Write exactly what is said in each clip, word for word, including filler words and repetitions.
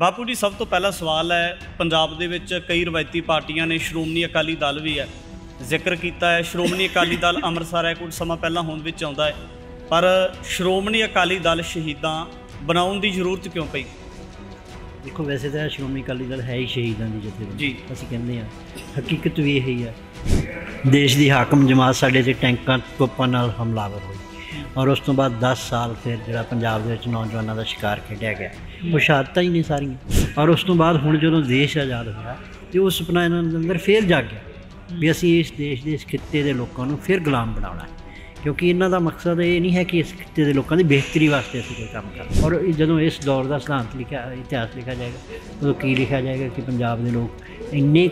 ਬਾਪੂ ਜੀ ਸਭ ਤੋਂ ਪਹਿਲਾ ਸਵਾਲ ਹੈ, ਪੰਜਾਬ ਦੇ ਵਿੱਚ ਕਈ ਰਵਾਇਤੀ ਪਾਰਟੀਆਂ ਨੇ, ਸ਼੍ਰੋਮਣੀ ਅਕਾਲੀ ਦਲ ਵੀ ਹੈ, ਜ਼ਿਕਰ ਕੀਤਾ ਹੈ। ਸ਼੍ਰੋਮਣੀ ਅਕਾਲੀ ਦਲ ਅੰਮ੍ਰਿਤਸਰ ਹੈ, ਕੁਝ ਸਮਾਂ ਪਹਿਲਾਂ ਹੋਂਦ ਵਿੱਚ ਆਉਂਦਾ ਹੈ, ਪਰ ਸ਼੍ਰੋਮਣੀ ਅਕਾਲੀ ਦਲ ਸ਼ਹੀਦਾਂ ਬਣਾਉਣ ਦੀ ਜ਼ਰੂਰਤ ਕਿਉਂ ਪਈ? देखो वैसे तो श्रोमणी अकाली दल है ही शहीदों की जथेबंदी जी, असं कहते हैं। हकीकत भी यही है, देश की हाकम जमात साढ़े से टैंकों तोपों नाल हमलावर हुई और उस तो बाद दस साल फिर जो पंजाब के नौजवानों का शिकार खेडिया गया, वो शहादत ही नहीं सारियां। और उस तो बाद हुण जो देश आज़ाद होया तो उस सपना इन्हां दे अंदर फिर जागया भी असीं इस देश के इस खित्ते के लोगों को फिर गुलाम बनाउणा है, क्योंकि इन्हों का मकसद ये नहीं है कि इस खित्ते के लोगों की बेहतरी वास्ते असीं कोई काम कर। और जो इस दौर का सिद्धांत लिखा इतिहास लिखा जाएगा उदों की लिखा जाएगा कि पंजाब के लोग इन्ने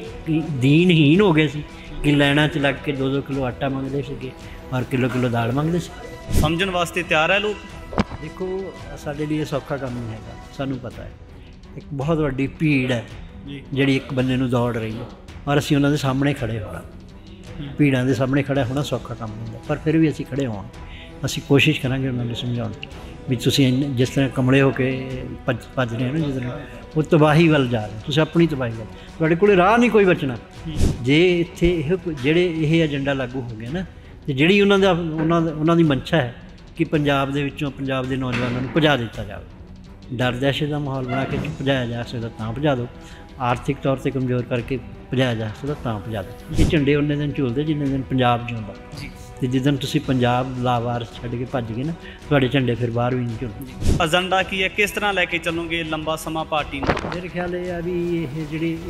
दीनहीन हो गए सी कि लाइनां च लग के दो दो किलो आटा मंगते थे और किलो किलो दाल मंगते सी। समझण वास्ते तैयार है लोग? देखो साडे लिए सौखा काम नहीं है, सानू पता है एक बहुत वड्डी भीड़ है जिहड़ी एक बंदे नूं दौड़ रही है और असीं उन्हां दे सामने खड़े होना। भीड़ों के सामने खड़ा होना सौखा काम नहीं है, पर फिर भी असीं खड़े होवां, असीं कोशिश करांगे उन्होंने समझाउण भी तुसीं जिस तरह कमले होके भज भज रहे हो ना, जिस तरह वो तबाही वाल जा रहे, तुसीं अपनी तबाही वाल, तुहाडे कोल राह नहीं कोई बचना। जे इत्थे इह जिहड़े इह एजेंडा लागू हो गया ना, ते जिहड़ी उन्हां दा उन्हां उन्हां दी मंशा है कि पंजाब दे विच्चों पंजाब दे नौजवानों नूं भजा दित्ता जावे, डर दहशत का माहौल बना के भजाया जा सकदा तां भजा दो, आर्थिक तौर पर कमज़ोर करके भजाया जा सकता तां भजा दो। ये झंडे उन्ने दिन झूलते जिन्ने दिन पंजाब जिउंदा, ते जिदन तुसीं पंजाब लावारस छड्ड के भज गए ना, तुहाडे झंडे फिर बाहर भी नहीं झूलदे। एजेंडा की है, किस तरह लैके चलोगे लंबा समा पार्टी नूं? मेरे ख्याल ये है भी ये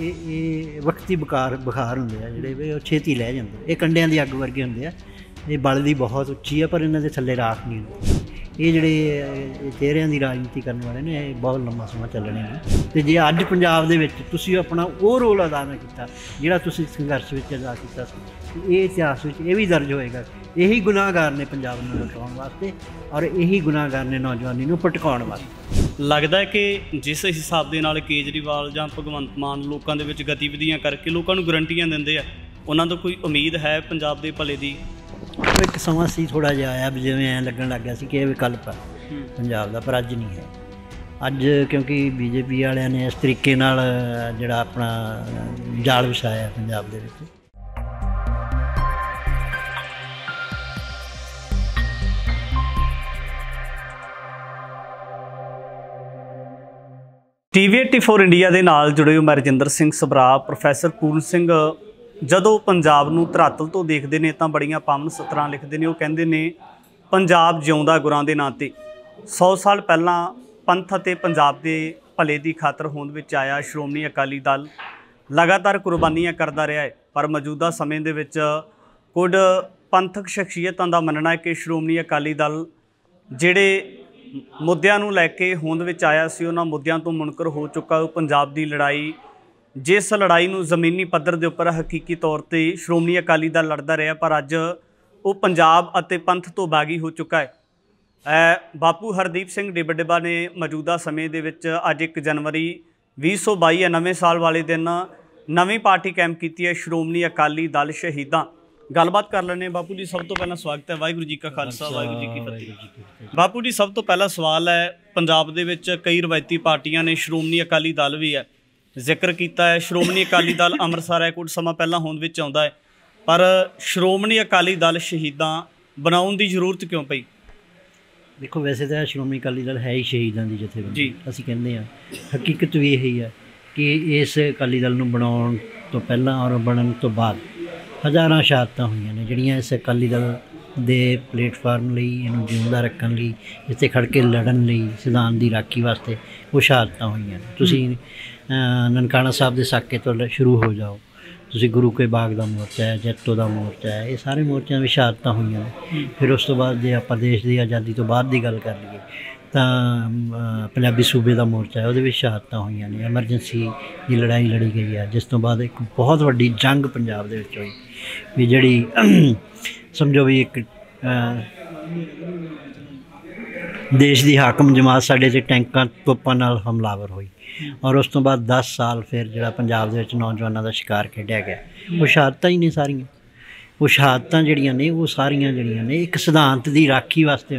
जिहड़े वक्ती बुखार बुखार हुंदे आ जिहड़े वे छेती लै जांदे, ये कंडियां दी अग वर्गे हुंदे आ, ये बलदी बहुत उच्ची है पर इन्हां दे थल्ले राख नहीं हुंदी। ये जिहड़े चेहरिਆਂ ਦੀ राजनीति करने वाले ने बहुत लंबा समा चलने ने, ते जे अज पंजाब दे विच तुसीं अपना वो रोल अदा नहीं कीता जिहड़ा तुसीं संघर्ष विच अदा कीता सी, ये इतिहास विच ये भी दर्ज होएगा। यही गुनाहगार ने पंजाब नूं लुटाउण वास्ते और यही गुनाहगार ने नौजवानी नूं भटकाउण वास्ते। लगदा है कि जिस हिसाब दे नाल केजरीवाल जां भगवंत मान लोकां दे विच गतिविधियां करके लोकां नूं गारंटियां दिंदे आ, उन्हां तों कोई उम्मीद है पंजाब दे भले दी? एक समा सी थोड़ा जिहा आया भी जिवें ऐ लगन लग गया सी कि ये विकल्प है पंजाब दा, पर अज नहीं है। अज क्योंकि बीजेपी वालियां ने इस तरीके नाल जिहड़ा अपना जाल विछाया पंजाब दे विच। टीवी एटी फोर इंडिया दे नाल जुड़े हो मैं रजिंदर सिंह सबरा। प्रोफैसर पूर्ण सिंह ਜਦੋਂ ਪੰਜਾਬ ਨੂੰ ਧਰਾਤਲ ਤੋਂ ਦੇਖਦੇ ਨੇ ਤਾਂ ਬੜੀਆਂ ਪਾਵਨ ਸਤਰਾਂ ਲਿਖਦੇ ਨੇ। ਉਹ ਕਹਿੰਦੇ ਨੇ ਪੰਜਾਬ ਜਿਉਂਦਾ ਗੁਰਾਂ ਦੇ ਨਾਂ 'ਤੇ। ਸੌ ਸਾਲ ਪਹਿਲਾਂ ਪੰਥ ਅਤੇ ਪੰਜਾਬ ਦੇ ਭਲੇ ਦੀ ਖਾਤਰ ਹੋਂਦ ਵਿੱਚ ਆਇਆ ਸ਼੍ਰੋਮਣੀ ਅਕਾਲੀ ਦਲ ਲਗਾਤਾਰ ਕੁਰਬਾਨੀਆਂ ਕਰਦਾ ਰਿਹਾ ਹੈ, ਪਰ ਮੌਜੂਦਾ ਸਮੇਂ ਦੇ ਵਿੱਚ ਕੁਝ ਪੰਥਕ ਸ਼ਖਸੀਅਤਾਂ ਦਾ ਮੰਨਣਾ ਹੈ ਕਿ ਸ਼੍ਰੋਮਣੀ ਅਕਾਲੀ ਦਲ ਜਿਹੜੇ ਮੁੱਦਿਆਂ ਨੂੰ ਲੈ ਕੇ ਹੋਂਦ ਵਿੱਚ ਆਇਆ ਸੀ ਉਹਨਾਂ ਮੁੱਦਿਆਂ ਤੋਂ ਮੁਨਕਰ ਹੋ ਚੁੱਕਾ। ਉਹ ਪੰਜਾਬ ਦੀ ਲੜਾਈ, जिस लड़ाई नूं ज़मीनी पद्धर के उपर हकीकी तौर पर श्रोमणी अकाली दल लड़ता रहा, पर अज वो पंजाब अते पंथ तो बागी हो चुका है। बापू हरदीप सिंह डिबडिबा ने मौजूदा समय दे विच अज एक जनवरी भी सौ बाई नवें साल वाले दिन नवीं पार्टी कैम की है, श्रोमणी अकाली दल शहीदां। गलबात कर लेने। बापू जी सब तो पहला स्वागत है, वाहिगुरू जी का खालसा वाहिगुरू जी की फतेह। बापू जी सब तो पहला सवाल है, पंजाब दे विच कई रवायती पार्टियां ने, श्रोमणी अकाली दल भी है, ਜ਼ਿਕਰ ਕੀਤਾ ਹੈ। ਸ਼੍ਰੋਮਣੀ ਅਕਾਲੀ ਦਲ ਅੰਮ੍ਰਿਤਸਰ ਹੈ, ਕੁਝ ਸਮਾਂ ਪਹਿਲਾਂ ਹੋਂਦ ਵਿੱਚ ਆਉਂਦਾ ਹੈ, ਪਰ ਸ਼੍ਰੋਮਣੀ ਅਕਾਲੀ ਦਲ ਸ਼ਹੀਦਾਂ ਬਣਾਉਣ ਦੀ ਜ਼ਰੂਰਤ ਕਿਉਂ ਪਈ? देखो वैसे तो श्रोमणी अकाली दल है ही शहीदों की जथेबंदी जी, असं कहते हैं। हकीकत भी यही है कि इस अकाली दल नूं बनाउण तो पहलां और बनन तो बाद हज़ारां शहादतां होईयां ने जिहड़ियां इस अकाली दल ਦੇ ਪਲੇਟਫਾਰਮ ਲਈ, ਇਹਨੂੰ ਜਿਉਂਦਾ ਰੱਖਣ ਲਈ, ਇੱਥੇ ਖੜ੍ਹ ਕੇ ਲੜਨ ਲਈ, ਸਿਧਾਂਤ ਦੀ ਰਾਖੀ ਵਾਸਤੇ ਉਹ ਸ਼ਹਾਦਤਾਂ ਹੋਈਆਂ ਨੇ। ਤੁਸੀਂ ਨਨਕਾਣਾ ਸਾਹਿਬ ਦੇ ਸਾਕੇ ਤੋਂ ਸ਼ੁਰੂ ਹੋ ਜਾਓ, ਤੁਸੀਂ ਗੁਰੂ ਕੇ ਬਾਗ ਦਾ ਮੋਰਚਾ ਹੈ, ਜੈਤੋ ਦਾ ਮੋਰਚਾ ਹੈ, ਇਹ ਸਾਰੇ ਮੋਰਚਿਆਂ ਵਿੱਚ ਸ਼ਹਾਦਤਾਂ ਹੋਈਆਂ ਨੇ। ਫਿਰ ਉਸ ਤੋਂ ਬਾਅਦ ਜੇ ਆਪਾਂ ਦੇਸ਼ ਦੀ ਆਜ਼ਾਦੀ ਤੋਂ ਬਾਅਦ ਦੀ ਗੱਲ ਕਰ ਲਈਏ ਤਾਂ ਪੰਜਾਬੀ ਸੂਬੇ ਦਾ ਮੋਰਚਾ ਹੈ, ਉਹਦੇ ਵਿੱਚ ਸ਼ਹਾਦਤਾਂ ਹੋਈਆਂ ਨੇ। ਐਮਰਜੈਂਸੀ ਦੀ ਲੜਾਈ ਲੜੀ ਗਈ ਹੈ, ਜਿਸ ਤੋਂ ਬਾਅਦ ਇੱਕ ਬਹੁਤ ਵੱਡੀ ਜੰਗ ਪੰਜਾਬ ਦੇ ਵਿੱਚ ਹੋਈ ਵੀ ਜਿਹੜੀ समझो भी एक देश की हाकम जमात साढ़े से टैंकों तोपों नाल हमलावर हुई और उस तो बाद दस साल फिर जो पंजाब के नौजवानों का शिकार खेडिया गया, वो शहादत ही नहीं सारियां। वो शहादतां जिहड़ियां ने वो सारियां जिहड़ियां ने एक सिद्धांत की राखी वास्ते हुई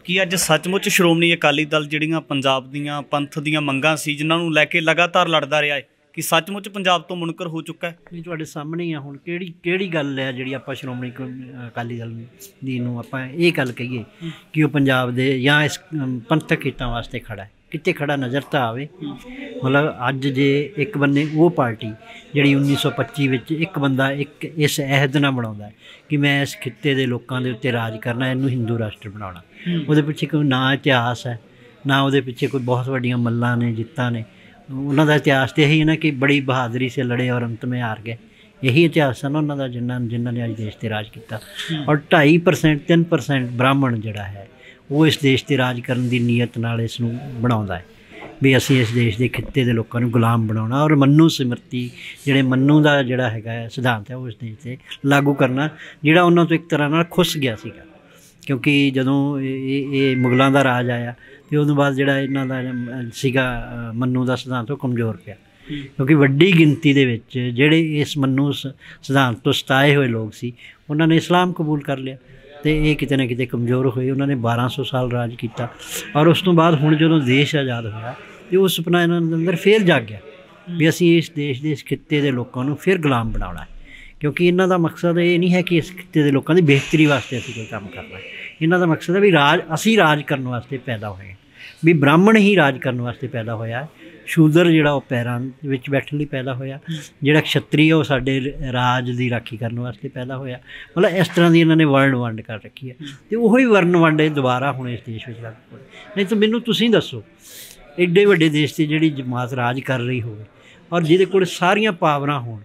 ਕਿ ਅੱਜ ਸੱਚਮੁੱਚ ਸ਼੍ਰੋਮਣੀ ਅਕਾਲੀ ਦਲ ਜਿਹੜੀਆਂ ਪੰਜਾਬ ਦੀਆਂ ਪੰਥ ਦੀਆਂ ਮੰਗਾਂ ਸੀ ਜਿਨ੍ਹਾਂ ਨੂੰ ਲੈ ਕੇ ਲਗਾਤਾਰ ਲੜਦਾ ਰਿਹਾ ਹੈ ਕਿ ਸੱਚਮੁੱਚ ਪੰਜਾਬ ਤੋਂ ਮੁਨਕਰ ਹੋ ਚੁੱਕਾ ਹੈ? ਨਹੀਂ, ਤੁਹਾਡੇ ਸਾਹਮਣੇ ਹੀ ਆ ਹੁਣ ਕਿਹੜੀ ਕਿਹੜੀ ਗੱਲ ਹੈ ਜਿਹੜੀ ਆਪਾਂ ਸ਼੍ਰੋਮਣੀ ਅਕਾਲੀ ਦਲ ਦੀ ਨੂੰ ਆਪਾਂ ਇਹ ਗੱਲ ਕਹੀਏ ਕਿ ਉਹ ਪੰਜਾਬ ਦੇ ਜਾਂ ਇਸ ਪੰਥਕ ਹਿੱਤਾਂ ਵਾਸਤੇ ਖੜਾ ਹੈ। ਕਿਤੇ ਖੜਾ ਨਜ਼ਰ ਤਾਂ ਆਵੇ। ਮਤਲਬ ਅੱਜ ਜੇ ਇੱਕ ਬੰਨੇ ਉਹ ਪਾਰਟੀ ਜਿਹੜੀ ਉੱਨੀ ਸੌ ਪੱਚੀ ਵਿੱਚ ਇੱਕ ਬੰਦਾ ਇੱਕ ਇਸ ਅਹਿਦ ਨਾਲ ਬਣਾਉਂਦਾ ਕਿ ਮੈਂ ਇਸ ਖਿੱਤੇ ਦੇ ਲੋਕਾਂ ਦੇ ਉੱਤੇ ਰਾਜ ਕਰਨਾ, ਇਹਨੂੰ ਹਿੰਦੂ ਰਾਸ਼ਟਰ ਬਣਾਉਣਾ, ਉਹਦੇ ਪਿੱਛੇ ਕੋਈ ਨਾ ਇਤਿਹਾਸ ਹੈ ਨਾ ਉਹਦੇ ਪਿੱਛੇ ਕੋਈ ਬਹੁਤ ਵੱਡੀਆਂ ਮੱਲਾਂ ਨੇ, ਜਿੱਤਾਂ ਨੇ। ਉਹਨਾਂ ਦਾ ਇਤਿਹਾਸ ਤਾਂ ਇਹੀ ਹੈ ਨਾ ਕਿ ਬੜੀ ਬਹਾਦਰੀ ਸੇ ਲੜੇ ਔਰ ਅੰਤ ਮੇਂ ਹਾਰ ਗਏ। ਇਹੀ ਇਤਿਹਾਸ ਹੈ ਨਾ ਉਹਨਾਂ ਦਾ, ਜਿਨ੍ਹਾਂ ਜਿਨ੍ਹਾਂ ਨੇ ਅੱਜ ਦੇਸ਼ 'ਤੇ ਰਾਜ ਕੀਤਾ। ਔਰ ਢਾਈ ਪਰਸੈਂਟ ਤਿੰਨ ਪਰਸੈਂਟ ਬ੍ਰਾਹਮਣ ਜਿਹੜਾ ਹੈ ਉਹ ਇਸ ਦੇਸ਼ 'ਤੇ ਰਾਜ ਕਰਨ ਦੀ ਨੀਅਤ ਨਾਲ ਇਸ ਨੂੰ ਬਣਾਉਂਦਾ ਹੈ ਵੀ ਅਸੀਂ ਇਸ ਦੇਸ਼ ਦੇ ਖਿੱਤੇ ਦੇ ਲੋਕਾਂ ਨੂੰ ਗੁਲਾਮ ਬਣਾਉਣਾ ਔਰ ਮੰਨੂ ਸਿਮਰਤੀ ਜਿਹੜੇ ਮੰਨੂ ਦਾ ਜਿਹੜਾ ਹੈਗਾ ਸਿਧਾਂਤ ਹੈ ਉਹ ਇਸ ਦੇਸ਼ 'ਤੇ ਲਾਗੂ ਕਰਨਾ, ਜਿਹੜਾ ਉਹਨਾਂ ਤੋਂ ਇੱਕ ਤਰ੍ਹਾਂ ਨਾਲ ਖੁੱਸ ਗਿਆ ਸੀਗਾ। ਕਿਉਂਕਿ ਜਦੋਂ ਇਹ ਇਹ ਮੁਗਲਾਂ ਦਾ ਰਾਜ ਆਇਆ ਅਤੇ ਉਦੋਂ ਬਾਅਦ ਜਿਹੜਾ ਇਹਨਾਂ ਦਾ ਸੀਗਾ ਮੰਨੂ ਦਾ ਸਿਧਾਂਤ ਉਹ ਕਮਜ਼ੋਰ ਪਿਆ, ਕਿਉਂਕਿ ਵੱਡੀ ਗਿਣਤੀ ਦੇ ਵਿੱਚ ਜਿਹੜੇ ਇਸ ਮੰਨੂ ਸਿਧਾਂਤ ਤੋਂ ਸਤਾਏ ਹੋਏ ਲੋਕ ਸੀ ਉਹਨਾਂ ਨੇ ਇਸਲਾਮ ਕਬੂਲ ਕਰ ਲਿਆ ਅਤੇ ਇਹ ਕਿਤੇ ਨਾ ਕਿਤੇ ਕਮਜ਼ੋਰ ਹੋਏ। ਉਹਨਾਂ ਨੇ ਬਾਰਾਂ ਸੌ ਸਾਲ ਰਾਜ ਕੀਤਾ ਔਰ ਉਸ ਤੋਂ ਬਾਅਦ ਹੁਣ ਜਦੋਂ ਦੇਸ਼ ਆਜ਼ਾਦ ਹੋਇਆ ਅਤੇ ਉਹ ਸੁਪਨਾ ਇਹਨਾਂ ਦੇ ਅੰਦਰ ਫਿਰ ਜਾਗ ਗਿਆ ਵੀ ਅਸੀਂ ਇਸ ਦੇਸ਼ ਦੇ ਇਸ ਖਿੱਤੇ ਦੇ ਲੋਕਾਂ ਨੂੰ ਫਿਰ ਗੁਲਾਮ ਬਣਾਉਣਾ ਹੈ। ਕਿਉਂਕਿ ਇਹਨਾਂ ਦਾ ਮਕਸਦ ਇਹ ਨਹੀਂ ਹੈ ਕਿ ਇਸ ਖਿੱਤੇ ਦੇ ਲੋਕਾਂ ਦੀ ਬਿਹਤਰੀ ਵਾਸਤੇ ਅਸੀਂ ਕੋਈ ਕੰਮ ਕਰਨਾ, ਇਹਨਾਂ ਦਾ ਮਕਸਦ ਹੈ ਵੀ ਰਾਜ ਅਸੀਂ ਰਾਜ ਕਰਨ ਵਾਸਤੇ ਪੈਦਾ ਹੋਏ, ਵੀ ਬ੍ਰਾਹਮਣ ਹੀ ਰਾਜ ਕਰਨ ਵਾਸਤੇ ਪੈਦਾ ਹੋਇਆ, ਸ਼ੂਦਰ ਜਿਹੜਾ ਉਹ ਪੈਰਾਂ ਵਿੱਚ ਬੈਠਣ ਲਈ ਪੈਦਾ ਹੋਇਆ, ਜਿਹੜਾ ਖੱਤਰੀ ਉਹ ਸਾਡੇ ਰਾਜ ਦੀ ਰਾਖੀ ਕਰਨ ਵਾਸਤੇ ਪੈਦਾ ਹੋਇਆ। ਮਤਲਬ ਇਸ ਤਰ੍ਹਾਂ ਦੀ ਇਹਨਾਂ ਨੇ ਵਰਣ ਵੰਡ ਕਰ ਰੱਖੀ ਹੈ ਅਤੇ ਉਹੀ ਵਰਣ ਵੰਡ ਦੁਬਾਰਾ ਹੁਣ ਇਸ ਦੇਸ਼ ਵਿੱਚ ਲਾਗੂ ਹੋਏ। ਨਹੀਂ ਤਾਂ ਮੈਨੂੰ ਤੁਸੀਂ ਦੱਸੋ, ਐਡੇ ਵੱਡੇ ਦੇਸ਼ 'ਤੇ ਜਿਹੜੀ ਜਮਾਤ ਰਾਜ ਕਰ ਰਹੀ ਹੋਵੇ ਔਰ ਜਿਹਦੇ ਕੋਲ ਸਾਰੀਆਂ ਪਾਵਰਾਂ ਹੋਣ,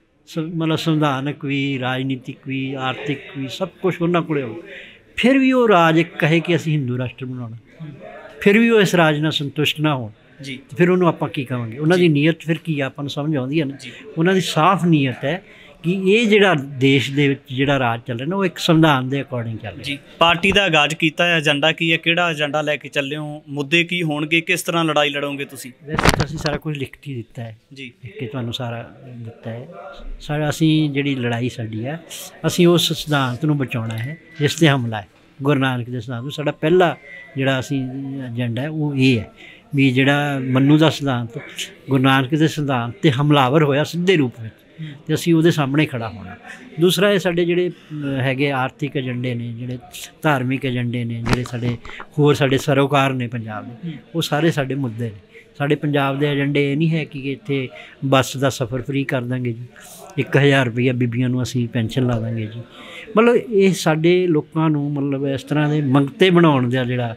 ਸ ਮਤਲਬ ਸੰਵਿਧਾਨਕ ਵੀ, ਰਾਜਨੀਤਿਕ ਵੀ, ਆਰਥਿਕ ਵੀ, ਸਭ ਕੁਛ ਉਹਨਾਂ ਕੋਲ ਹੋਵੇ, ਫਿਰ ਵੀ ਉਹ ਰਾਜ ਇੱਕ ਕਹੇ ਕਿ ਅਸੀਂ ਹਿੰਦੂ ਰਾਸ਼ਟਰ ਬਣਾਉਣਾ, ਫਿਰ ਵੀ ਉਹ ਇਸ ਰਾਜ ਨਾਲ ਸੰਤੁਸ਼ਟ ਨਾ ਹੋਣ ਜੀ, ਫਿਰ ਉਹਨੂੰ ਆਪਾਂ ਕੀ ਕਹਾਂਗੇ? ਉਹਨਾਂ ਦੀ ਨੀਅਤ ਫਿਰ ਕੀ ਆ? ਆਪਾਂ ਨੂੰ ਸਮਝ ਆਉਂਦੀ ਹੈ ਨਾ। ਉਹਨਾਂ ਦੀ ਸਾਫ਼ ਨੀਅਤ ਹੈ ਕਿ ਇਹ ਜਿਹੜਾ ਦੇਸ਼ ਦੇ ਵਿੱਚ ਜਿਹੜਾ ਰਾਜ ਚੱਲ ਰਿਹਾ ਨਾ ਉਹ ਇੱਕ ਸੰਵਿਧਾਨ ਦੇ ਅਕੋਰਡਿੰਗ ਚੱਲ ਰਿਹਾ ਜੀ। ਪਾਰਟੀ ਦਾ ਆਗਾਜ਼ ਕੀਤਾ ਹੈ, ਏਜੰਡਾ ਕੀ ਹੈ, ਕਿਹੜਾ ਏਜੰਡਾ ਲੈ ਕੇ ਚੱਲੇ ਹੋ, ਮੁੱਦੇ ਕੀ ਹੋਣਗੇ, ਕਿਸ ਤਰ੍ਹਾਂ ਲੜਾਈ ਲੜੋਗੇ ਤੁਸੀਂ? ਵੈਸੇ ਤਾਂ ਅਸੀਂ ਸਾਰਾ ਕੁਝ ਲਿਖ ਕੇ ਦਿੱਤਾ ਹੈ ਜੀ, ਲਿਖ ਕੇ ਤੁਹਾਨੂੰ ਸਾਰਾ ਦਿੱਤਾ ਹੈ ਸਾਰਾ। ਅਸੀਂ ਜਿਹੜੀ ਲੜਾਈ ਸਾਡੀ ਹੈ, ਅਸੀਂ ਉਸ ਸਿਧਾਂਤ ਨੂੰ ਬਚਾਉਣਾ ਹੈ ਜਿਸ 'ਤੇ ਹਮਲਾ ਹੈ, ਗੁਰੂ ਨਾਨਕ ਦੇ ਸਿਧਾਂਤ ਨੂੰ। ਸਾਡਾ ਪਹਿਲਾ ਜਿਹੜਾ ਅਸੀਂ ਏਜੰਡਾ ਹੈ ਉਹ ਇਹ ਹੈ ਵੀ ਜਿਹੜਾ ਮੰਨੂ ਦਾ ਸਿਧਾਂਤ ਗੁਰੂ ਨਾਨਕ ਦੇ ਸਿਧਾਂਤ 'ਤੇ ਹਮਲਾਵਰ ਹੋਇਆ ਸਿੱਧੇ ਰੂਪ ਵਿੱਚ, ਅਤੇ ਅਸੀਂ ਉਹਦੇ ਸਾਹਮਣੇ ਖੜ੍ਹਾ ਹੋਣਾ। ਦੂਸਰਾ ਇਹ ਸਾਡੇ ਜਿਹੜੇ ਹੈਗੇ ਆਰਥਿਕ ਏਜੰਡੇ ਨੇ, ਜਿਹੜੇ ਧਾਰਮਿਕ ਏਜੰਡੇ ਨੇ, ਜਿਹੜੇ ਸਾਡੇ ਹੋਰ ਸਾਡੇ ਸਰੋਕਾਰ ਨੇ ਪੰਜਾਬ ਦੇ, ਉਹ ਸਾਰੇ ਸਾਡੇ ਮੁੱਦੇ ਨੇ। ਸਾਡੇ ਪੰਜਾਬ ਦੇ ਏਜੰਡੇ ਇਹ ਨਹੀਂ ਹੈ ਕਿ ਇੱਥੇ ਬੱਸ ਦਾ ਸਫ਼ਰ ਫਰੀ ਕਰ ਦਾਂਗੇ ਜੀ, ਇੱਕ ਹਜ਼ਾਰ ਰੁਪਈਆ ਬੀਬੀਆਂ ਨੂੰ ਅਸੀਂ ਪੈਨਸ਼ਨ ਲਾ ਦਾਂਗੇ ਜੀ। ਮਤਲਬ ਇਹ ਸਾਡੇ ਲੋਕਾਂ ਨੂੰ ਮਤਲਬ ਇਸ ਤਰ੍ਹਾਂ ਦੇ ਮੰਗਤੇ ਬਣਾਉਣ ਦਾ ਜਿਹੜਾ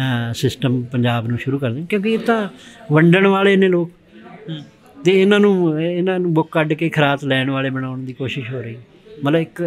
ਸਿਸਟਮ ਪੰਜਾਬ ਨੂੰ ਸ਼ੁਰੂ ਕਰ ਦੇਣ, ਕਿਉਂਕਿ ਇਹ ਤਾਂ ਵੰਡਣ ਵਾਲੇ ਨੇ ਲੋਕ ਅਤੇ ਇਹਨਾਂ ਨੂੰ ਇਹਨਾਂ ਨੂੰ ਬੁੱਕ ਕੱਢ ਕੇ ਖਰਾਤ ਲੈਣ ਵਾਲੇ ਬਣਾਉਣ ਦੀ ਕੋਸ਼ਿਸ਼ ਹੋ ਰਹੀ। ਮਤਲਬ ਇੱਕ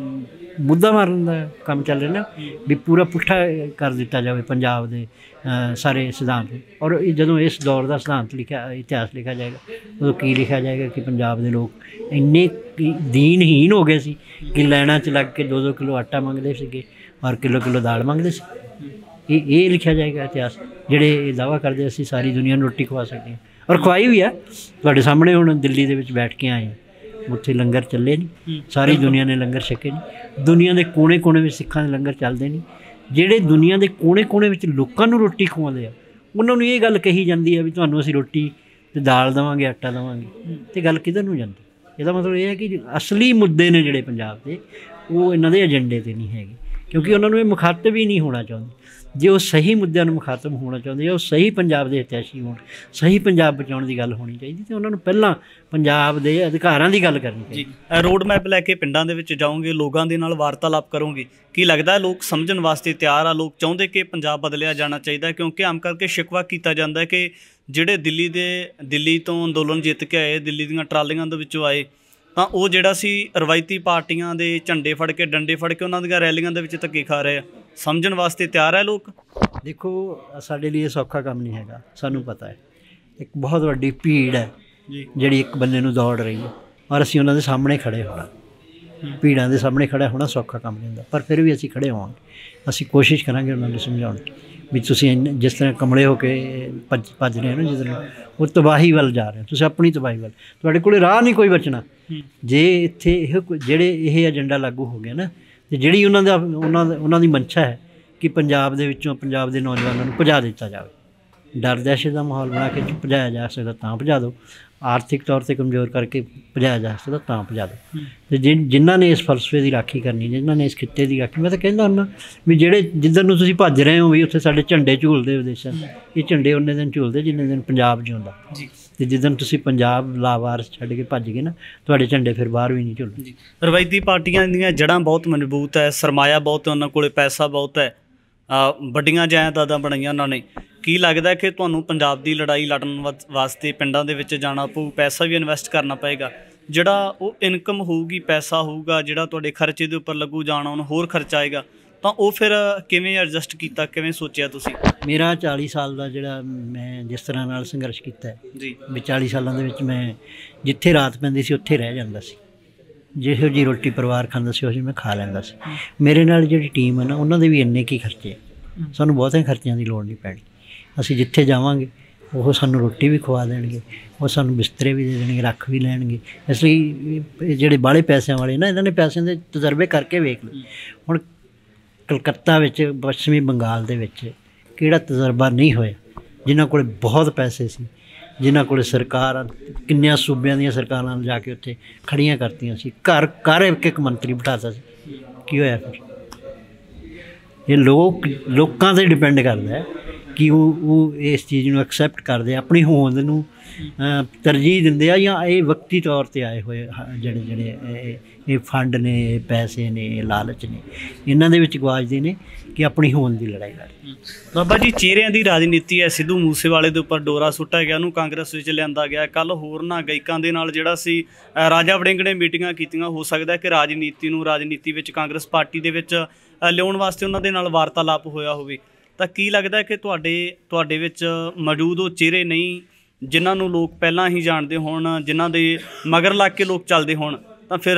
ਮੁੱਦਾ ਮਾਰਨ ਦਾ ਕੰਮ ਚੱਲ ਰਿਹਾ ਨਾ ਵੀ ਪੂਰਾ ਪੁੱਠਾ ਕਰ ਦਿੱਤਾ ਜਾਵੇ ਪੰਜਾਬ ਦੇ ਸਾਰੇ ਸਿਧਾਂਤ। ਔਰ ਜਦੋਂ ਇਸ ਦੌਰ ਦਾ ਸਿਧਾਂਤ ਲਿਖਿਆ, ਇਤਿਹਾਸ ਲਿਖਿਆ ਜਾਏਗਾ, ਉਦੋਂ ਕੀ ਲਿਖਿਆ ਜਾਏਗਾ ਕਿ ਪੰਜਾਬ ਦੇ ਲੋਕ ਇੰਨੇ ਦੀਨਹੀਨ ਹੋ ਗਏ ਸੀ ਕਿ ਲਾਈਨਾਂ 'ਚ ਲੱਗ ਕੇ ਦੋ ਦੋ ਕਿਲੋ ਆਟਾ ਮੰਗਦੇ ਸੀਗੇ ਔਰ ਕਿਲੋ ਕਿਲੋ ਦਾਲ ਮੰਗਦੇ ਸੀ। ਇਹ ਇਹ ਲਿਖਿਆ ਜਾਏਗਾ ਇਤਿਹਾਸ, ਜਿਹੜੇ ਇਹ ਦਾਅਵਾ ਕਰਦੇ ਅਸੀਂ ਸਾਰੀ ਦੁਨੀਆ ਨੂੰ ਰੋਟੀ ਖਵਾ ਸਕਦੇ ਹਾਂ, ਔਰ ਖਵਾਈ ਵੀ ਆ। ਤੁਹਾਡੇ ਸਾਹਮਣੇ ਹੁਣ ਦਿੱਲੀ ਦੇ ਵਿੱਚ ਬੈਠ ਕੇ ਆਏ, ਉੱਥੇ ਲੰਗਰ ਚੱਲੇ ਨਹੀਂ, ਸਾਰੀ ਦੁਨੀਆ ਨੇ ਲੰਗਰ ਛਕੇ ਨਹੀਂ, ਦੁਨੀਆ ਦੇ ਕੋਨੇ ਕੋਨੇ ਵਿੱਚ ਸਿੱਖਾਂ ਦੇ ਲੰਗਰ ਚੱਲਦੇ ਨਹੀਂ। ਜਿਹੜੇ ਦੁਨੀਆ ਦੇ ਕੋਨੇ ਕੋਨੇ ਵਿੱਚ ਲੋਕਾਂ ਨੂੰ ਰੋਟੀ ਖਵਾਉਂਦੇ ਆ, ਉਹਨਾਂ ਨੂੰ ਇਹ ਗੱਲ ਕਹੀ ਜਾਂਦੀ ਹੈ ਵੀ ਤੁਹਾਨੂੰ ਅਸੀਂ ਰੋਟੀ ਅਤੇ ਦਾਲ ਦੇਵਾਂਗੇ, ਆਟਾ ਦੇਵਾਂਗੇ, ਅਤੇ ਗੱਲ ਕਿੱਧਰ ਨੂੰ ਜਾਂਦੀ? ਇਹਦਾ ਮਤਲਬ ਇਹ ਹੈ ਕਿ ਅਸਲੀ ਮੁੱਦੇ ਨੇ ਜਿਹੜੇ ਪੰਜਾਬ ਦੇ, ਉਹ ਇਹਨਾਂ ਦੇ ਏਜੰਡੇ 'ਤੇ ਨਹੀਂ ਹੈਗੇ, ਕਿਉਂਕਿ ਉਹਨਾਂ ਨੂੰ ਇਹ ਮੁਖਾਤਬ ਹੀ ਨਹੀਂ ਹੋਣਾ ਚਾਹੁੰਦੇ। ਜੇ ਉਹ ਸਹੀ ਮੁੱਦਿਆਂ ਨੂੰ ਮੁਖਾਤਬ ਹੋਣਾ ਚਾਹੁੰਦੇ ਆ, ਉਹ ਸਹੀ ਪੰਜਾਬ ਦੇ ਹਿਤੈਸ਼ੀ ਹੋਣ, ਸਹੀ ਪੰਜਾਬ ਬਚਾਉਣ ਦੀ ਗੱਲ ਹੋਣੀ ਚਾਹੀਦੀ, ਅਤੇ ਉਹਨਾਂ ਨੂੰ ਪਹਿਲਾਂ ਪੰਜਾਬ ਦੇ ਅਧਿਕਾਰਾਂ ਦੀ ਗੱਲ ਕਰਨੀ ਚਾਹੀਦੀ। ਰੋਡ ਮੈਪ ਲੈ ਕੇ ਪਿੰਡਾਂ ਦੇ ਵਿੱਚ ਜਾਓਗੇ, ਲੋਕਾਂ ਦੇ ਨਾਲ ਵਾਰਤਾਲਾਪ ਕਰੋਗੇ, ਕੀ ਲੱਗਦਾ ਲੋਕ ਸਮਝਣ ਵਾਸਤੇ ਤਿਆਰ ਆ? ਲੋਕ ਚਾਹੁੰਦੇ ਕਿ ਪੰਜਾਬ ਬਦਲਿਆ ਜਾਣਾ ਚਾਹੀਦਾ, ਕਿਉਂਕਿ ਆਮ ਕਰਕੇ ਸ਼ਿਕਵਾ ਕੀਤਾ ਜਾਂਦਾ ਕਿ ਜਿਹੜੇ ਦਿੱਲੀ ਦੇ ਦਿੱਲੀ ਤੋਂ ਅੰਦੋਲਨ ਜਿੱਤ ਕੇ ਆਏ, ਦਿੱਲੀ ਦੀਆਂ ਟਰਾਲੀਆਂ ਦੇ ਵਿੱਚੋਂ ਆਏ, ਤਾਂ ਉਹ ਜਿਹੜਾ ਸੀ ਰਵਾਇਤੀ ਪਾਰਟੀਆਂ ਦੇ ਝੰਡੇ ਫੜ ਕੇ, ਡੰਡੇ ਫੜ ਕੇ ਉਹਨਾਂ ਦੀਆਂ ਰੈਲੀਆਂ ਦੇ ਵਿੱਚ ਧੱਕੇ ਖਾ ਰਹੇ ਆ। ਸਮਝਣ ਵਾਸਤੇ ਤਿਆਰ ਹੈ ਲੋਕ? ਦੇਖੋ, ਸਾਡੇ ਲਈ ਇਹ ਸੌਖਾ ਕੰਮ ਨਹੀਂ ਹੈਗਾ, ਸਾਨੂੰ ਪਤਾ ਹੈ। ਇੱਕ ਬਹੁਤ ਵੱਡੀ ਭੀੜ ਹੈ ਜਿਹੜੀ ਇੱਕ ਬੰਨੇ ਨੂੰ ਦੌੜ ਰਹੀ ਹੈ, ਔਰ ਅਸੀਂ ਉਹਨਾਂ ਦੇ ਸਾਹਮਣੇ ਖੜ੍ਹੇ ਹੋਣਾ। ਭੀੜਾਂ ਦੇ ਸਾਹਮਣੇ ਖੜ੍ਹਾ ਹੋਣਾ ਸੌਖਾ ਕੰਮ ਨਹੀਂ ਹੁੰਦਾ, ਪਰ ਫਿਰ ਵੀ ਅਸੀਂ ਖੜ੍ਹੇ ਹੋਵਾਂਗੇ। ਅਸੀਂ ਕੋਸ਼ਿਸ਼ ਕਰਾਂਗੇ ਉਹਨਾਂ ਨੂੰ ਸਮਝਾਉਣ ਦੀ ਵੀ ਤੁਸੀਂ ਜਿਸ ਤਰ੍ਹਾਂ ਕਮਲੇ ਹੋ ਕੇ ਭੱਜ ਭੱਜ ਰਹੇ ਹੋ ਨਾ, ਜਿਸ ਤਰ੍ਹਾਂ ਉਹ ਤਬਾਹੀ ਵੱਲ ਜਾ ਰਹੇ ਹੋ, ਤੁਸੀਂ ਆਪਣੀ ਤਬਾਹੀ ਵੱਲ, ਤੁਹਾਡੇ ਕੋਲ ਰਾਹ ਨਹੀਂ ਕੋਈ ਬਚਣਾ। ਜੇ ਇੱਥੇ ਇਹ ਜਿਹੜੇ ਇਹ ਏਜੰਡਾ ਲਾਗੂ ਹੋ ਗਿਆ ਨਾ, ਅਤੇ ਜਿਹੜੀ ਉਹਨਾਂ ਦਾ ਉਹਨਾਂ ਦਾ ਉਹਨਾਂ ਦੀ ਮਨਸ਼ਾ ਹੈ ਕਿ ਪੰਜਾਬ ਦੇ ਵਿੱਚੋਂ ਪੰਜਾਬ ਦੇ ਨੌਜਵਾਨਾਂ ਨੂੰ ਭਜਾ ਦਿੱਤਾ ਜਾਵੇ। ਡਰ ਦਹਿਸ਼ਤ ਦਾ ਮਾਹੌਲ ਬਣਾ ਕੇ ਭਜਾਇਆ ਜਾ ਸਕਦਾ ਤਾਂ ਭਜਾ ਦਿਓ, ਆਰਥਿਕ ਤੌਰ 'ਤੇ ਕਮਜ਼ੋਰ ਕਰਕੇ ਭਜਾਇਆ ਜਾ ਸਕਦਾ ਤਾਂ ਭਜਾ ਦਿਓ। ਅਤੇ ਜਿ ਜਿਨ੍ਹਾਂ ਨੇ ਇਸ ਫਲਸਫੇ ਦੀ ਰਾਖੀ ਕਰਨੀ, ਜਿਨ੍ਹਾਂ ਨੇ ਇਸ ਖਿੱਤੇ ਦੀ ਰਾਖੀ, ਮੈਂ ਤਾਂ ਕਹਿੰਦਾ ਹੁੰਦਾ ਵੀ ਜਿਹੜੇ ਜਿੱਧਰ ਨੂੰ ਤੁਸੀਂ ਭੱਜ ਰਹੇ ਹੋ ਵੀ ਉੱਥੇ ਸਾਡੇ ਝੰਡੇ ਝੂਲਦੇ ਵਿਦੇਸ਼ਾਂ, ਇਹ ਝੰਡੇ ਉਨੇ ਦਿਨ ਝੂਲਦੇ ਜਿੰਨੇ ਦਿਨ ਪੰਜਾਬ ਜਿਉਂਦਾ ਜੀ। ਅਤੇ ਜਿੱਦਣ ਤੁਸੀਂ ਪੰਜਾਬ ਲਾਵਾਰਸ ਛੱਡ ਕੇ ਭੱਜ ਗਏ ਨਾ, ਤੁਹਾਡੇ ਝੰਡੇ ਫਿਰ ਬਾਹਰ ਵੀ ਨਹੀਂ ਝੁੱਲਦੇ ਜੀ। ਰਵਾਇਤੀ ਪਾਰਟੀਆਂ ਦੀਆਂ ਜੜ੍ਹਾਂ ਬਹੁਤ ਮਜ਼ਬੂਤ ਹੈ, ਸਰਮਾਇਆ ਬਹੁਤ ਹੈ, ਉਹਨਾਂ ਕੋਲ ਪੈਸਾ ਬਹੁਤ ਹੈ, ਵੱਡੀਆਂ ਜਾਇਦਾਦਾਂ ਬਣਾਈਆਂ ਉਹਨਾਂ ਨੇ। ਕੀ ਲੱਗਦਾ ਕਿ ਤੁਹਾਨੂੰ ਪੰਜਾਬ ਦੀ ਲੜਾਈ ਲੜਨ ਵਾਸਤੇ ਪਿੰਡਾਂ ਦੇ ਵਿੱਚ ਜਾਣਾ ਪਊ, ਪੈਸਾ ਵੀ ਇਨਵੈਸਟ ਕਰਨਾ ਪਏਗਾ, ਜਿਹੜਾ ਉਹ ਇਨਕਮ ਹੋਊਗੀ, ਪੈਸਾ ਹੋਊਗਾ ਜਿਹੜਾ ਤੁਹਾਡੇ ਖਰਚੇ ਦੇ ਉੱਪਰ ਲੱਗੂ, ਜਾਣਾ ਉਹਨੂੰ ਹੋਰ ਖਰਚਾ ਆਏਗਾ, ਤਾਂ ਉਹ ਫਿਰ ਕਿਵੇਂ ਐਡਜਸਟ ਕੀਤਾ, ਕਿਵੇਂ ਸੋਚਿਆ ਤੁਸੀਂ? ਮੇਰਾ ਚਾਲੀ ਸਾਲ ਦਾ ਜਿਹੜਾ ਮੈਂ ਜਿਸ ਤਰ੍ਹਾਂ ਨਾਲ ਸੰਘਰਸ਼ ਕੀਤਾ ਜੀ, ਵੀ ਚਾਲੀ ਸਾਲਾਂ ਦੇ ਵਿੱਚ ਮੈਂ ਜਿੱਥੇ ਰਾਤ ਪੈਂਦੀ ਸੀ ਉੱਥੇ ਰਹਿ ਜਾਂਦਾ ਸੀ, ਜਿਹੋ ਜਿਹੀ ਰੋਟੀ ਪਰਿਵਾਰ ਖਾਂਦਾ ਸੀ ਉਹ ਜਿਹੀ ਮੈਂ ਖਾ ਲੈਂਦਾ ਸੀ। ਮੇਰੇ ਨਾਲ ਜਿਹੜੀ ਟੀਮ ਹੈ ਨਾ, ਉਹਨਾਂ ਦੇ ਵੀ ਇੰਨੇ ਕੀ ਖਰਚੇ, ਸਾਨੂੰ ਬਹੁਤੇ ਖਰਚਿਆਂ ਦੀ ਲੋੜ ਨਹੀਂ ਪੈਣੀ। ਅਸੀਂ ਜਿੱਥੇ ਜਾਵਾਂਗੇ ਉਹ ਸਾਨੂੰ ਰੋਟੀ ਵੀ ਖਵਾ ਦੇਣਗੇ, ਉਹ ਸਾਨੂੰ ਬਿਸਤਰੇ ਵੀ ਦੇ ਦੇਣਗੇ, ਰੱਖ ਵੀ ਲੈਣਗੇ। ਇਸ ਲਈ ਜਿਹੜੇ ਬਾਹਲੇ ਪੈਸਿਆਂ ਵਾਲੇ ਨਾ, ਇਹਨਾਂ ਨੇ ਪੈਸਿਆਂ ਦੇ ਤਜਰਬੇ ਕਰਕੇ ਵੇਖ ਲਏ। ਹੁਣ ਕਲਕੱਤਾ ਵਿੱਚ, ਪੱਛਮੀ ਬੰਗਾਲ ਦੇ ਵਿੱਚ ਕਿਹੜਾ ਤਜਰਬਾ ਨਹੀਂ ਹੋਇਆ, ਜਿਨ੍ਹਾਂ ਕੋਲ ਬਹੁਤ ਪੈਸੇ ਸੀ, ਜਿਨ੍ਹਾਂ ਕੋਲ ਸਰਕਾਰ ਕਿੰਨਿਆਂ ਸੂਬਿਆਂ ਦੀਆਂ ਸਰਕਾਰਾਂ ਜਾ ਕੇ ਉੱਥੇ ਖੜੀਆਂ ਕਰਤੀਆਂ ਸੀ, ਘਰ ਘਰ ਇੱਕ ਇੱਕ ਮੰਤਰੀ ਬਿਠਾਤਾ ਸੀ। ਕੀ ਹੋਇਆ ਫਿਰ? ਇਹ ਲੋਕ ਲੋਕਾਂ 'ਤੇ ਡਿਪੈਂਡ ਕਰਦਾ ਹੈ ਕਿ ਉਹ ਉਹ ਇਸ ਚੀਜ਼ ਨੂੰ ਐਕਸੈਪਟ ਕਰਦੇ, ਆਪਣੀ ਹੋਂਦ ਨੂੰ ਤਰਜੀਹ ਦਿੰਦੇ ਆ, ਜਾਂ ਇਹ ਵਕਤੀ ਤੌਰ 'ਤੇ ਆਏ ਹੋਏ ਜਿਹੜੇ ਜਿਹੜੇ ਇਹ ਫੰਡ ਨੇ, ਇਹ ਪੈਸੇ ਨੇ, ਇਹ ਲਾਲਚ ਨੇ, ਇਹਨਾਂ ਦੇ ਵਿੱਚ ਗਵਾਚਦੇ ਨੇ ਕਿ ਆਪਣੀ ਹੋਂਦ ਦੀ ਲੜਾਈ ਲੜ। ਬਾਬਾ ਜੀ, ਚਿਹਰਿਆਂ ਦੀ ਰਾਜਨੀਤੀ ਹੈ, ਸਿੱਧੂ ਮੂਸੇਵਾਲੇ ਦੇ ਉੱਪਰ ਡੋਰਾ ਸੁੱਟਿਆ ਗਿਆ, ਉਹਨੂੰ ਕਾਂਗਰਸ ਵਿੱਚ ਲਿਆਂਦਾ ਗਿਆ। ਕੱਲ੍ਹ ਹੋਰਨਾਂ ਗਾਇਕਾਂ ਦੇ ਨਾਲ ਜਿਹੜਾ ਸੀ ਰਾਜਾ ਵੜਿੰਗ ਨੇ ਮੀਟਿੰਗਾਂ ਕੀਤੀਆਂ। ਹੋ ਸਕਦਾ ਕਿ ਰਾਜਨੀਤੀ ਨੂੰ ਰਾਜਨੀਤੀ ਵਿੱਚ ਕਾਂਗਰਸ ਪਾਰਟੀ ਦੇ ਵਿੱਚ ਲਿਆਉਣ ਵਾਸਤੇ ਉਹਨਾਂ ਦੇ ਨਾਲ ਵਾਰਤਾਲਾਪ ਹੋਇਆ ਹੋਵੇ। ਤਾਂ ਕੀ ਲੱਗਦਾ ਕਿ ਤੁਹਾਡੇ ਤੁਹਾਡੇ ਵਿੱਚ ਮੌਜੂਦ ਉਹ ਚਿਹਰੇ ਨਹੀਂ ਜਿਨ੍ਹਾਂ ਨੂੰ ਲੋਕ ਪਹਿਲਾਂ ਹੀ ਜਾਣਦੇ ਹੋਣ, ਜਿਨ੍ਹਾਂ ਦੇ ਮਗਰ ਲੱਗ ਕੇ ਲੋਕ ਚੱਲਦੇ ਹੋਣ? ਤਾਂ ਫਿਰ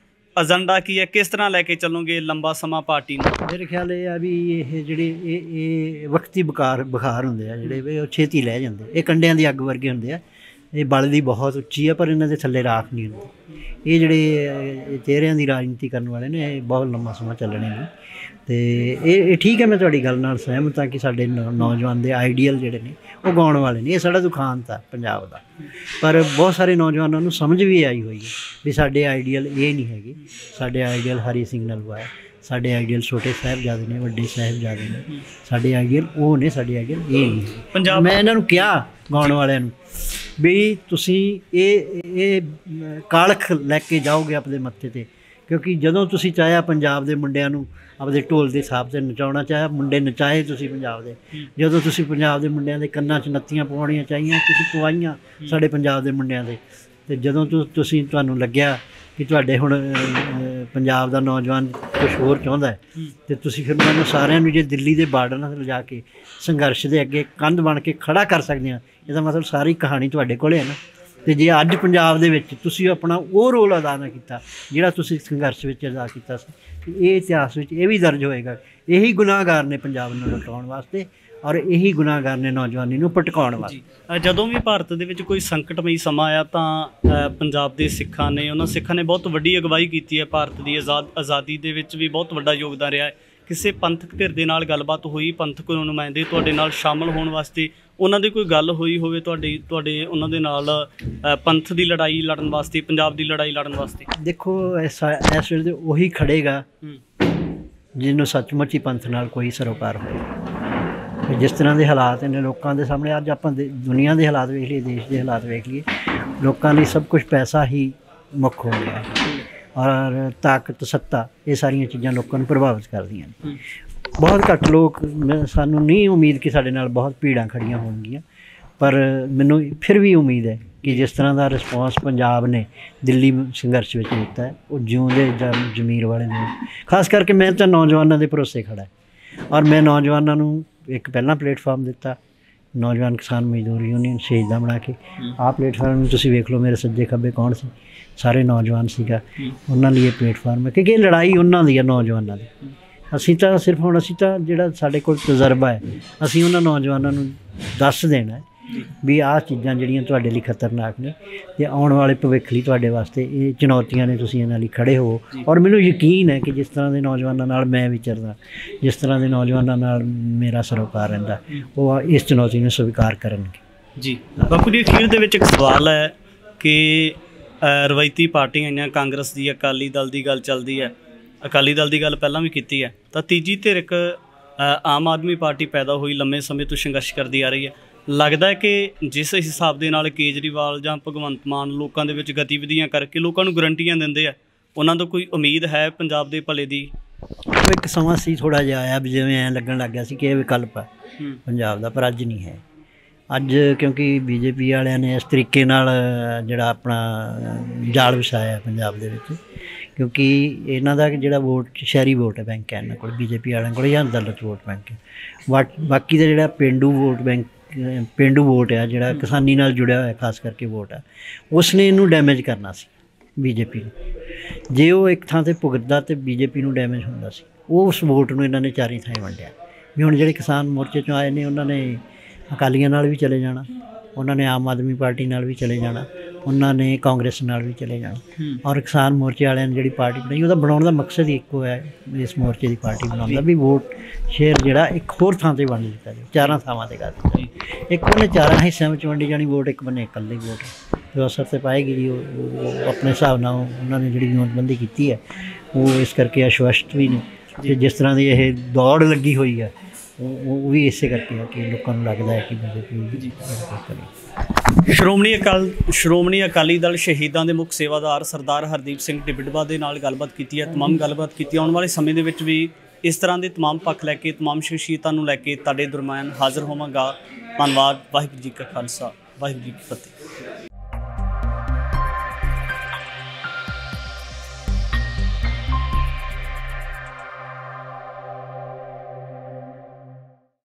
ਏਜੰਡਾ ਕੀ ਹੈ, ਕਿਸ ਤਰ੍ਹਾਂ ਲੈ ਕੇ ਚੱਲੋਗੇ ਲੰਬਾ ਸਮਾਂ ਪਾਰਟੀ ਨੂੰ? ਮੇਰੇ ਖਿਆਲ ਇਹ ਆ ਵੀ ਇਹ ਜਿਹੜੇ ਇਹ ਇਹ ਵਕਤੀ ਬੁਖਾਰ ਬੁਖਾਰ ਹੁੰਦੇ ਆ ਜਿਹੜੇ ਵੀ, ਉਹ ਛੇਤੀ ਲੈ ਜਾਂਦੇ। ਇਹ ਕੰਡਿਆਂ ਦੀ ਅੱਗ ਵਰਗੇ ਹੁੰਦੇ ਆ, ਇਹ ਬਲਦੀ ਬਹੁਤ ਉੱਚੀ ਆ ਪਰ ਇਹਨਾਂ ਦੇ ਥੱਲੇ ਰਾਖ ਨਹੀਂ ਹੁੰਦੀ। ਇਹ ਜਿਹੜੇ ਚਿਹਰਿਆਂ ਦੀ ਰਾਜਨੀਤੀ ਕਰਨ ਵਾਲੇ ਨੇ, ਇਹ ਬਹੁਤ ਲੰਮਾ ਸਮਾਂ ਚੱਲਣੇ ਨੇ। ਅਤੇ ਇਹ ਇਹ ਠੀਕ ਹੈ, ਮੈਂ ਤੁਹਾਡੀ ਗੱਲ ਨਾਲ ਸਹਿਮਤ ਹਾਂ ਕਿ ਸਾਡੇ ਨੌਜਵਾਨ ਦੇ ਆਈਡੀਅਲ ਜਿਹੜੇ ਨੇ ਉਹ ਗਾਉਣ ਵਾਲੇ ਨੇ। ਇਹ ਸਾਡਾ ਦੁਖਾਂਤ ਆ ਪੰਜਾਬ ਦਾ, ਪਰ ਬਹੁਤ ਸਾਰੇ ਨੌਜਵਾਨਾਂ ਨੂੰ ਸਮਝ ਵੀ ਆਈ ਹੋਈ ਹੈ ਵੀ ਸਾਡੇ ਆਈਡੀਅਲ ਇਹ ਨਹੀਂ ਹੈਗੇ। ਸਾਡੇ ਆਈਡੀਅਲ ਹਰੀ ਸਿੰਘ ਨਲੂਆ ਹੈ, ਸਾਡੇ ਆਈਡੀਅਲ ਛੋਟੇ ਸਾਹਿਬਜ਼ਾਦੇ ਨੇ, ਵੱਡੇ ਸਾਹਿਬਜ਼ਾਦੇ ਨੇ, ਸਾਡੇ ਆਈਡੀਅਲ ਉਹ ਨੇ, ਸਾਡੇ ਆਈਡੀਅਲ ਇਹ ਨਹੀਂ ਪੰਜਾਬ। ਮੈਂ ਇਹਨਾਂ ਨੂੰ ਕਿਹਾ ਗਾਉਣ ਵਾਲਿਆਂ ਨੂੰ ਵੀ ਤੁਸੀਂ ਇਹ ਇਹ ਕਾਲਖ ਲੈ ਕੇ ਜਾਓਗੇ ਆਪਣੇ ਮੱਥੇ 'ਤੇ, ਕਿਉਂਕਿ ਜਦੋਂ ਤੁਸੀਂ ਚਾਹਿਆ ਪੰਜਾਬ ਦੇ ਮੁੰਡਿਆਂ ਨੂੰ ਆਪਦੇ ਢੋਲ ਦੇ ਹਿਸਾਬ 'ਤੇ ਨਚਾਉਣਾ ਚਾਹਿਆ, ਮੁੰਡੇ ਨਚਾਏ ਤੁਸੀਂ ਪੰਜਾਬ ਦੇ। ਜਦੋਂ ਤੁਸੀਂ ਪੰਜਾਬ ਦੇ ਮੁੰਡਿਆਂ ਦੇ ਕੰਨਾਂ 'ਚ ਨੱਤੀਆਂ ਪਵਾਉਣੀਆਂ ਚਾਹੀਆਂ, ਤੁਸੀਂ ਪਵਾਈਆਂ ਸਾਡੇ ਪੰਜਾਬ ਦੇ ਮੁੰਡਿਆਂ ਦੇ। ਅਤੇ ਜਦੋਂ ਤੁ ਤੁਸੀਂ ਤੁਹਾਨੂੰ ਲੱਗਿਆ ਕਿ ਤੁਹਾਡੇ ਹੁਣ ਪੰਜਾਬ ਦਾ ਨੌਜਵਾਨ ਕੁਛ ਹੋਰ ਚਾਹੁੰਦਾ ਹੈ, ਅਤੇ ਤੁਸੀਂ ਫਿਰ ਮੈਨੂੰ ਸਾਰਿਆਂ ਨੂੰ ਜੇ ਦਿੱਲੀ ਦੇ ਬਾਰਡਰ ਨਾਲ ਲਿਜਾ ਕੇ ਸੰਘਰਸ਼ ਦੇ ਅੱਗੇ ਕੰਧ ਬਣ ਕੇ ਖੜ੍ਹਾ ਕਰ ਸਕਦੇ ਹਾਂ, ਇਹਦਾ ਮਤਲਬ ਸਾਰੀ ਕਹਾਣੀ ਤੁਹਾਡੇ ਕੋਲ ਹੈ ਨਾ। ਅਤੇ ਜੇ ਅੱਜ ਪੰਜਾਬ ਦੇ ਵਿੱਚ ਤੁਸੀਂ ਆਪਣਾ ਉਹ ਰੋਲ ਅਦਾ ਨਾ ਕੀਤਾ ਜਿਹੜਾ ਤੁਸੀਂ ਸੰਘਰਸ਼ ਵਿੱਚ ਅਦਾ ਕੀਤਾ ਸੀ, ਇਹ ਇਤਿਹਾਸ ਵਿੱਚ ਇਹ ਵੀ ਦਰਜ ਹੋਏਗਾ। ਇਹੀ ਗੁਨਾਹਗਾਰ ਨੇ ਪੰਜਾਬ ਨੂੰ ਲੁਟਾਉਣ ਵਾਸਤੇ, ਔਰ ਇਹੀ ਗੁਨਾਹਗਾਰ ਨੇ ਨੌਜਵਾਨੀ ਨੂੰ ਭਟਕਾਉਣ ਵਾਸਤੇ। ਜਦੋਂ ਵੀ ਭਾਰਤ ਦੇ ਵਿੱਚ ਕੋਈ ਸੰਕਟਮਈ ਸਮਾਂ ਆਇਆ ਤਾਂ ਪੰਜਾਬ ਦੇ ਸਿੱਖਾਂ ਨੇ, ਉਹਨਾਂ ਸਿੱਖਾਂ ਨੇ ਬਹੁਤ ਵੱਡੀ ਅਗਵਾਈ ਕੀਤੀ ਹੈ। ਭਾਰਤ ਦੀ ਆਜ਼ਾਦ ਆਜ਼ਾਦੀ ਦੇ ਵਿੱਚ ਵੀ ਬਹੁਤ ਵੱਡਾ ਯੋਗਦਾਨ ਰਿਹਾ ਹੈ। ਕਿਸੇ ਪੰਥਕ ਧਿਰ ਦੇ ਨਾਲ ਗੱਲਬਾਤ ਹੋਈ, ਪੰਥਕ ਨੁਮਾਇੰਦੇ ਤੁਹਾਡੇ ਨਾਲ ਸ਼ਾਮਲ ਹੋਣ ਵਾਸਤੇ, ਉਹਨਾਂ ਦੀ ਕੋਈ ਗੱਲ ਹੋਈ ਹੋਵੇ ਤੁਹਾਡੀ ਤੁਹਾਡੇ ਉਹਨਾਂ ਦੇ ਨਾਲ ਪੰਥ ਦੀ ਲੜਾਈ ਲੜਨ ਵਾਸਤੇ, ਪੰਜਾਬ ਦੀ ਲੜਾਈ ਲੜਨ ਵਾਸਤੇ? ਦੇਖੋ, ਇਸ ਇਸ ਵੇਲੇ ਉਹੀ ਖੜੇਗਾ ਜਿਹਨੂੰ ਸੱਚਮੁੱਚ ਹੀ ਪੰਥ ਨਾਲ ਕੋਈ ਸਰੋਕਾਰ ਹੋਵੇ। ਜਿਸ ਤਰ੍ਹਾਂ ਦੇ ਹਾਲਾਤ ਨੇ ਲੋਕਾਂ ਦੇ ਸਾਹਮਣੇ, ਅੱਜ ਆਪਾਂ ਦੁਨੀਆ ਦੇ ਹਾਲਾਤ ਵੇਖ ਲਈਏ, ਦੇਸ਼ ਦੇ ਹਾਲਾਤ ਵੇਖ ਲਈਏ, ਲੋਕਾਂ ਲਈ ਸਭ ਕੁਛ ਪੈਸਾ ਹੀ ਮੁੱਖ ਹੋ ਗਿਆ, ਔਰ ਤਾਕਤ, ਸੱਤਾ, ਇਹ ਸਾਰੀਆਂ ਚੀਜ਼ਾਂ ਲੋਕਾਂ ਨੂੰ ਪ੍ਰਭਾਵਿਤ ਕਰਦੀਆਂ ਨੇ। ਬਹੁਤ ਘੱਟ ਲੋਕ, ਸਾਨੂੰ ਨਹੀਂ ਉਮੀਦ ਕਿ ਸਾਡੇ ਨਾਲ ਬਹੁਤ ਭੀੜਾਂ ਖੜੀਆਂ ਹੋਣਗੀਆਂ, ਪਰ ਮੈਨੂੰ ਫਿਰ ਵੀ ਉਮੀਦ ਹੈ ਕਿ ਜਿਸ ਤਰ੍ਹਾਂ ਦਾ ਰਿਸਪੌਂਸ ਪੰਜਾਬ ਨੇ ਦਿੱਲੀ ਸੰਘਰਸ਼ ਵਿੱਚ ਦਿੱਤਾ ਹੈ, ਉਹ ਜਿਉਂਦੇ ਜ਼ਮੀਰ ਵਾਲੇ ਨੇ। ਖਾਸ ਕਰਕੇ ਮੈਂ ਤਾਂ ਨੌਜਵਾਨਾਂ ਦੇ ਭਰੋਸੇ ਖੜ੍ਹਾ, ਔਰ ਮੈਂ ਨੌਜਵਾਨਾਂ ਨੂੰ ਇੱਕ ਪਹਿਲਾਂ ਪਲੇਟਫਾਰਮ ਦਿੱਤਾ, ਨੌਜਵਾਨ ਕਿਸਾਨ ਮਜ਼ਦੂਰ ਯੂਨੀਅਨ ਸ਼ਹੀਦਾਂ ਬਣਾ ਕੇ। ਆਹ ਪਲੇਟਫਾਰਮ ਤੁਸੀਂ ਵੇਖ ਲਓ, ਮੇਰੇ ਸੱਜੇ ਖੱਬੇ ਕੌਣ ਸੀ, ਸਾਰੇ ਨੌਜਵਾਨ ਸੀਗਾ। ਉਹਨਾਂ ਲਈ ਇਹ ਪਲੇਟਫਾਰਮ ਹੈ, ਕਿਉਂਕਿ ਇਹ ਲੜਾਈ ਉਹਨਾਂ ਦੀ ਹੈ, ਨੌਜਵਾਨਾਂ ਦੀ। ਅਸੀਂ ਤਾਂ ਸਿਰਫ ਹੁਣ ਅਸੀਂ ਤਾਂ ਜਿਹੜਾ ਸਾਡੇ ਕੋਲ ਤਜਰਬਾ ਹੈ, ਅਸੀਂ ਉਹਨਾਂ ਨੌਜਵਾਨਾਂ ਨੂੰ ਦੱਸ ਦੇਣਾ ਵੀ ਆਹ ਚੀਜ਼ਾਂ ਜਿਹੜੀਆਂ ਤੁਹਾਡੇ ਲਈ ਖਤਰਨਾਕ ਨੇ ਤੇ ਆਉਣ ਵਾਲੇ ਭਵਿੱਖ ਲਈ ਤੁਹਾਡੇ ਵਾਸਤੇ ਇਹ ਚੁਣੌਤੀਆਂ ਨੇ, ਤੁਸੀਂ ਇਹਨਾਂ ਲਈ ਖੜੇ ਹੋ। ਔਰ ਮੈਨੂੰ ਯਕੀਨ ਹੈ ਕਿ ਜਿਸ ਤਰ੍ਹਾਂ ਦੇ ਨੌਜਵਾਨਾਂ ਨਾਲ ਮੈਂ ਵਿਚਰਦਾ, ਜਿਸ ਤਰ੍ਹਾਂ ਦੇ ਨੌਜਵਾਨਾਂ ਨਾਲ ਮੇਰਾ ਸਰੋਕਾਰ ਰਹਿੰਦਾ, ਉਹ ਇਸ ਚੁਣੌਤੀ ਨੂੰ ਸਵੀਕਾਰ ਕਰਨਗੇ ਜੀ। ਬਾਪੂ ਜੀ, ਅਖੀਰ ਦੇ ਵਿੱਚ ਇੱਕ ਸਵਾਲ ਹੈ ਕਿ ਰਵਾਇਤੀ ਪਾਰਟੀਆਂ ਆਈਆਂ, ਕਾਂਗਰਸ ਦੀ, ਅਕਾਲੀ ਦਲ ਦੀ ਗੱਲ ਚੱਲਦੀ ਹੈ, ਅਕਾਲੀ ਦਲ ਦੀ ਗੱਲ ਪਹਿਲਾਂ ਵੀ ਕੀਤੀ ਹੈ, ਤਾਂ ਤੀਜੀ ਧਿਰ ਇੱਕ ਆਮ ਆਦਮੀ ਪਾਰਟੀ ਪੈਦਾ ਹੋਈ, ਲੰਮੇ ਸਮੇਂ ਤੋਂ ਸੰਘਰਸ਼ ਕਰਦੀ ਆ ਰਹੀ ਹੈ। ਲੱਗਦਾ ਹੈ ਕਿ ਜਿਸ ਹਿਸਾਬ ਦੇ ਨਾਲ ਕੇਜਰੀਵਾਲ ਜਾਂ ਭਗਵੰਤ ਮਾਨ ਲੋਕਾਂ ਦੇ ਵਿੱਚ ਗਤੀਵਿਧੀਆਂ ਕਰਕੇ ਲੋਕਾਂ ਨੂੰ ਗਰੰਟੀਆਂ ਦਿੰਦੇ ਆ, ਉਹਨਾਂ ਤੋਂ ਕੋਈ ਉਮੀਦ ਹੈ ਪੰਜਾਬ ਦੇ ਭਲੇ ਦੀ? ਉਹ ਇੱਕ ਸਮਾਂ ਸੀ ਥੋੜ੍ਹਾ ਜਿਹਾ ਆਇਆ ਵੀ ਜਿਵੇਂ ਐਂ ਲੱਗਣ ਲੱਗ ਗਿਆ ਸੀ ਕਿ ਇਹ ਵਿਕਲਪ ਹੈ ਪੰਜਾਬ ਦਾ, ਪਰ ਅੱਜ ਨਹੀਂ ਹੈ। ਅੱਜ ਕਿਉਂਕਿ ਬੀ ਜੇ ਪੀ ਵਾਲਿਆਂ ਨੇ ਇਸ ਤਰੀਕੇ ਨਾਲ ਜਿਹੜਾ ਆਪਣਾ ਜਾਲ ਵਿਛਾਇਆ ਪੰਜਾਬ ਦੇ ਵਿੱਚ, ਕਿਉਂਕਿ ਇਹਨਾਂ ਦਾ ਜਿਹੜਾ ਵੋਟ ਸ਼ਹਿਰੀ ਵੋਟ ਹੈ ਬੈਂਕ ਹੈ ਇਹਨਾਂ ਕੋਲ, ਬੀ ਜੇ ਪੀ ਵਾਲਿਆਂ ਕੋਲ ਜਾਂ ਦਲਿਤ ਵੋਟ ਬੈਂਕ ਹੈ। ਬਾ ਬਾਕੀ ਦਾ ਜਿਹੜਾ ਪੇਂਡੂ ਵੋਟ ਬੈਂਕ, ਪੇਂਡੂ ਵੋਟ ਆ ਜਿਹੜਾ ਕਿਸਾਨੀ ਨਾਲ ਜੁੜਿਆ ਹੋਇਆ ਖਾਸ ਕਰਕੇ ਵੋਟ ਆ, ਉਸ ਨੇ ਇਹਨੂੰ ਡੈਮੇਜ ਕਰਨਾ ਸੀ ਬੀ ਜੇ ਪੀ ਨੂੰ। ਜੇ ਉਹ ਇੱਕ ਥਾਂ 'ਤੇ ਭੁਗਤਦਾ ਤਾਂ ਬੀ ਜੇ ਪੀ ਨੂੰ ਡੈਮੇਜ ਹੁੰਦਾ ਸੀ। ਉਹ ਉਸ ਵੋਟ ਨੂੰ ਇਹਨਾਂ ਨੇ ਚਾਰੀ ਥਾਂ ਵੰਡਿਆ ਵੀ ਹੁਣ ਜਿਹੜੇ ਕਿਸਾਨ ਮੋਰਚੇ 'ਚੋਂ ਆਏ ਨੇ ਉਹਨਾਂ ਨੇ ਅਕਾਲੀਆਂ ਨਾਲ ਵੀ ਚਲੇ ਜਾਣਾ, ਉਹਨਾਂ ਨੇ ਆਮ ਆਦਮੀ ਪਾਰਟੀ ਨਾਲ ਵੀ ਚਲੇ ਜਾਣਾ, ਉਹਨਾਂ ਨੇ ਕਾਂਗਰਸ ਨਾਲ ਵੀ ਚਲੇ ਜਾਣਾ। ਔਰ ਕਿਸਾਨ ਮੋਰਚੇ ਵਾਲਿਆਂ ਨੇ ਜਿਹੜੀ ਪਾਰਟੀ ਬਣਾਈ, ਉਹਦਾ ਬਣਾਉਣ ਦਾ ਮਕਸਦ ਹੀ ਇੱਕੋ ਹੈ, ਇਸ ਮੋਰਚੇ ਦੀ ਪਾਰਟੀ ਬਣਾਉਣ ਦਾ, ਵੀ ਵੋਟ ਸ਼ੇਅਰ ਜਿਹੜਾ ਇੱਕ ਹੋਰ ਥਾਂ 'ਤੇ ਵੰਡ ਦਿੱਤਾ ਜਾਵੇ, ਚਾਰਾਂ ਥਾਵਾਂ 'ਤੇ ਕਰ ਦਿੱਤਾ। ਇੱਕ ਬੰਨੇ ਚਾਰਾਂ ਹਿੱਸਿਆਂ ਵਿੱਚ ਵੰਡੀ ਜਾਣੀ ਵੋਟ, ਇੱਕ ਬੰਨੇ ਇਕੱਲੀ ਵੋਟ ਜੋ ਅਸਰ 'ਤੇ ਪਾਏਗੀ ਜੀ। ਉਹ ਆਪਣੇ ਹਿਸਾਬ ਨਾਲ ਉਹਨਾਂ ਨੇ ਜਿਹੜੀ ਨੋਟਬੰਦੀ ਕੀਤੀ ਹੈ ਉਹ ਇਸ ਕਰਕੇ ਅਸ਼ਵਸਤ ਵੀ ਨੇ, ਅਤੇ ਜਿਸ ਤਰ੍ਹਾਂ ਦੀ ਇਹ ਦੌੜ ਲੱਗੀ ਹੋਈ ਹੈ ਉਹ ਵੀ ਇਸੇ ਕਰਕੇ ਆ ਕਿ ਲੋਕਾਂ ਨੂੰ ਲੱਗਦਾ ਹੈ ਕਿ ਬੀਜੇਪੀ ਕਰੇ। ਸ਼੍ਰੋਮਣੀ ਅਕਾਲ ਸ਼੍ਰੋਮਣੀ ਅਕਾਲੀ ਦਲ ਸ਼ਹੀਦਾਂ ਦੇ ਮੁੱਖ ਸੇਵਾਦਾਰ ਸਰਦਾਰ ਹਰਦੀਪ ਸਿੰਘ ਢਿੱਬੜਵਾ ਦੇ ਨਾਲ ਗੱਲਬਾਤ ਕੀਤੀ ਹੈ, ਤਮਾਮ ਗੱਲਬਾਤ ਕੀਤੀ। ਆਉਣ ਵਾਲੇ ਸਮੇਂ ਦੇ ਵਿੱਚ ਵੀ ਇਸ ਤਰ੍ਹਾਂ ਦੇ ਤਮਾਮ ਪੱਖ ਲੈ ਕੇ, ਤਮਾਮ ਸ਼ਖਸੀਅਤਾਂ ਨੂੰ ਲੈ ਕੇ ਤੁਹਾਡੇ ਦਰਮਿਆਨ ਹਾਜ਼ਰ ਹੋਵਾਂਗਾ। ਧੰਨਵਾਦ। ਵਾਹਿਗੁਰੂ ਜੀ ਕਾ ਖਾਲਸਾ, ਵਾਹਿਗੁਰੂ ਜੀ ਕੀ ਫਤਿਹ।